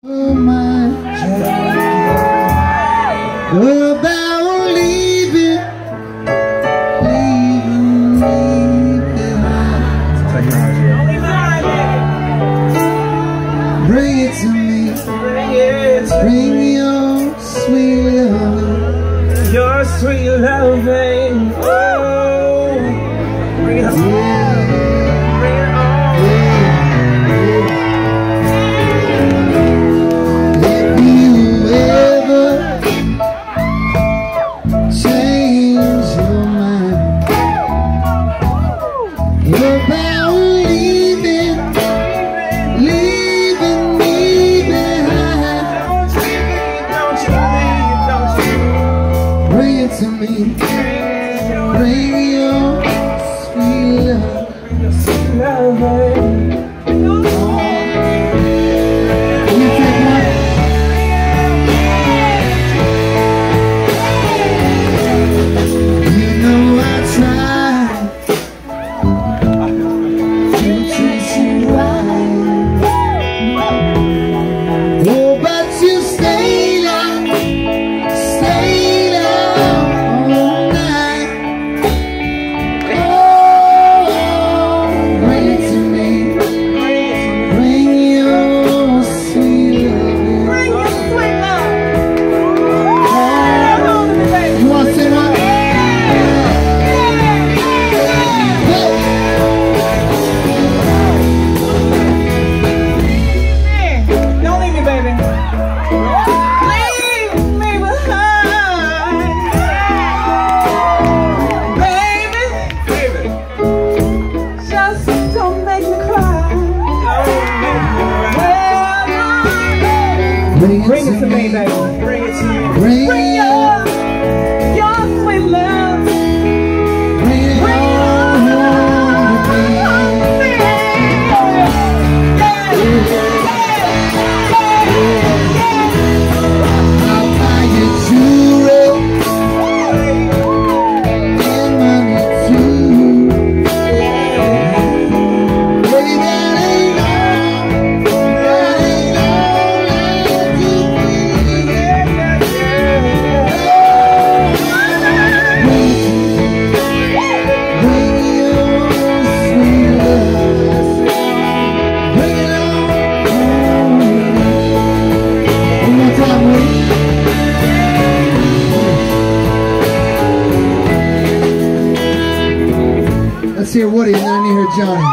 Oh my God, about leaving me behind. Bring it to me, bring your sweet love, your sweet loving. Oh, bring it on. To me, bring your sweet love. You know I tried to treat you right. Oh, but you stayed out, stayed out. Bring it to me, baby. Bring it to me. Bring your sweet love. Bring it on to me. I'll buy you jewelry and money too. Baby, that ain't all. That ain't Let's hear Woody and then I need to hear Johnny.